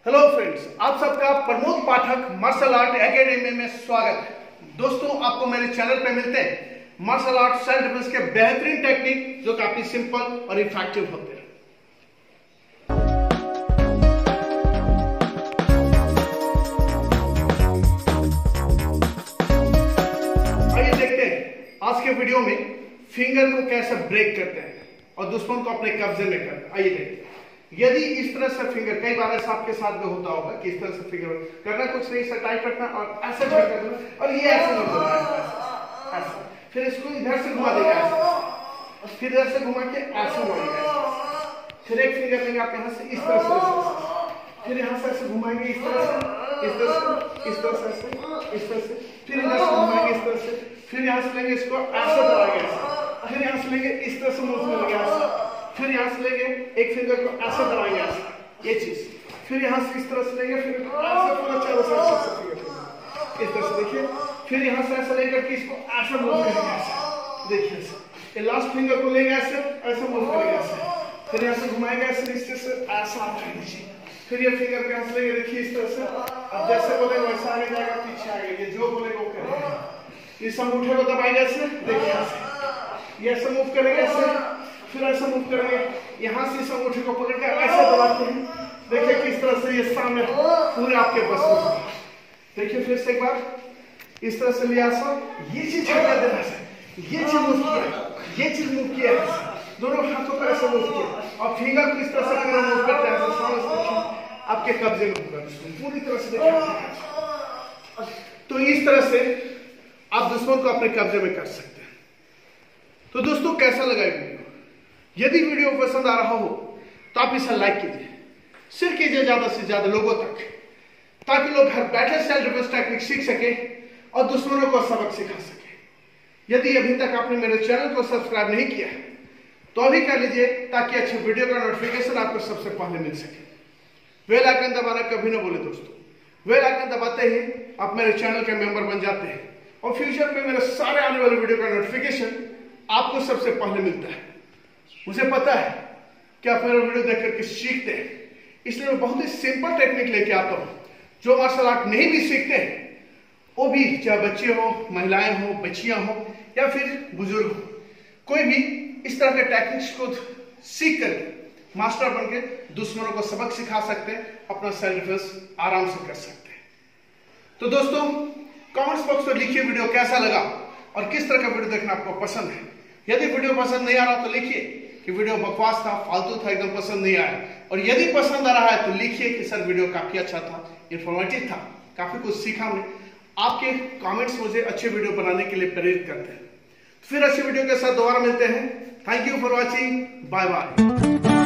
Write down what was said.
Hello friends, आप सबका Pramod Pathak martial art academy में स्वागत है। दोस्तों, आपको मेरे चैनल पे मिलते हैं मार्शल आर्ट सेल्फ डिफेंस के बेहतरीन टेक्निक जो काफी सिंपल और इफेक्टिव होते हैं। आइए देखते हैं आज के वीडियो में फिंगर को कैसे ब्रेक करते हैं और दुश्मन को अपने कब्जे में करते हैं। आइए देखते हैं। यदि इस तरह से फिंगर, कई बार ऐसा आपके साथ में होता होगा कि इस तरह से फिंगर करना, कुछ नहीं, ऐसा टाइट रखना और ऐसे झटका देना और ये ऐसे नहीं करना, ऐसे। फिर इसको इधर से घुमा देगा ऐसे, फिर इधर से घुमा के ऐसे घुमाएंगे, फिर एक फिंगर लेंगे आप यहाँ से इस तरह से, फिर यहाँ से ऐसे घुमाएंगे इस तरह से, इस तरह से, इस तरह से, इस तरह से, फिर इधर से घुमाएंगे इस तरह से, फिर यहाँ से लेंगे इसको ऐसे दबाएंगे, फिर यहाँ से लेंगे इस तरह से मुंह में लेंगे ऐसे, फिर यहाँ से लेंगे एक फिंगर को ऐसे दबाएंगे ऐसे, ये चीज, फिर यहाँ से इस तरह से लेंगे, फिर ऐसे पूरा चारों साइड से फिंगर इस तरह से, देखिए, फिर यहाँ से ऐसे लेकर के इसको ऐसे मूव करेंगे ऐसे, देखिए ऐसे, ये लास्ट फिंगर को लेंगे ऐसे, ऐसे मूव करेंगे ऐसे, फिर यहाँ से घुमाएंगे ऐसे, इस तरह से ऐसा आप कर दीजिए, फिर ये फिंगर को यहाँ से लेंगे, देखिए इस तरह से, अब जैसे बोले वैसा आगे जाएगा, पीछे आएगा, ये जो बोलेगा वो करेगा, इस अंगूठे को दबाएंगे ऐसे, देखिए ऐसे, ये ऐसे मूव करेंगे ऐसे, फिर ऐसे मूव करेंगे, यहाँ से इस अंगूठे को पकड़ कर ऐसे दबाते हैं, देखिए किस तरह से ये सामने पूरे आपके बस में। देखिए फिर से एक बार इस तरह से लिया ऐसा, ये चीज झटका देना है, ये चीज मूव किया, ये चीज मूव किया, दोनों हाथों पर ऐसे मूव किया और फिंगर को इस तरह से पूरा मूव करते हैं, आपके कब्जे में होगा पूरी तरह से। देखिए तो इस तरह से आप दुश्मन को अपने कब्जे में कर सकते हैं। तो दोस्तों, कैसा लगा वीडियो? यदि वीडियो पसंद आ रहा हो तो आप इसे लाइक कीजिए, शेयर कीजिए ज्यादा से ज्यादा लोगों तक, ताकि लोग घर बैठे सेल्फ डिफेंस टेक्निक सीख सके और दुश्मनों को सबक सिखा सके। यदि अभी तक आपने मेरे चैनल को सब्सक्राइब नहीं किया है तो अभी कर लीजिए, ताकि अच्छी वीडियो का नोटिफिकेशन आपको सबसे पहले मिल सके। बेल आइकन दबाना कभी ना भूले दोस्तों, बेल आइकन दबाते ही आप मेरे चैनल के मेंबर बन जाते हैं और फ्यूचर में मेरे सारे आने वाले वीडियो का नोटिफिकेशन आपको सबसे पहले मिलता है। मुझे पता है कि आप मेरा वीडियो देख करके सीखते हैं, इसलिए मैं बहुत ही सिंपल टेक्निक लेके आता हूं जो मार्शल आर्ट नहीं भी सीखते हैं वो भी, चाहे बच्चे हो, महिलाएं हो, बच्चियां हो या फिर बुजुर्ग हो, कोई भी इस तरह के टेक्निक्स को सीख कर मास्टर बन के दुश्मनों को सबक सिखा सकते हैं, अपना सेल्फ डिफेंस आराम से कर सकते हैं। तो दोस्तों, कमेंट्स बॉक्स में लिखिए वीडियो कैसा लगा और किस तरह का वीडियो देखना आपको पसंद है। यदि वीडियो पसंद नहीं आ रहा तो लिखिए कि वीडियो बकवास था, फालतू था, एकदम पसंद नहीं आया, और यदि पसंद आ रहा है तो लिखिए कि सर वीडियो काफी अच्छा था, इंफॉर्मेटिव था, काफी कुछ सीखा हमने। आपके कमेंट्स मुझे अच्छे वीडियो बनाने के लिए प्रेरित करते हैं। फिर अच्छे वीडियो के साथ दोबारा मिलते हैं। Thank you for watching, bye bye.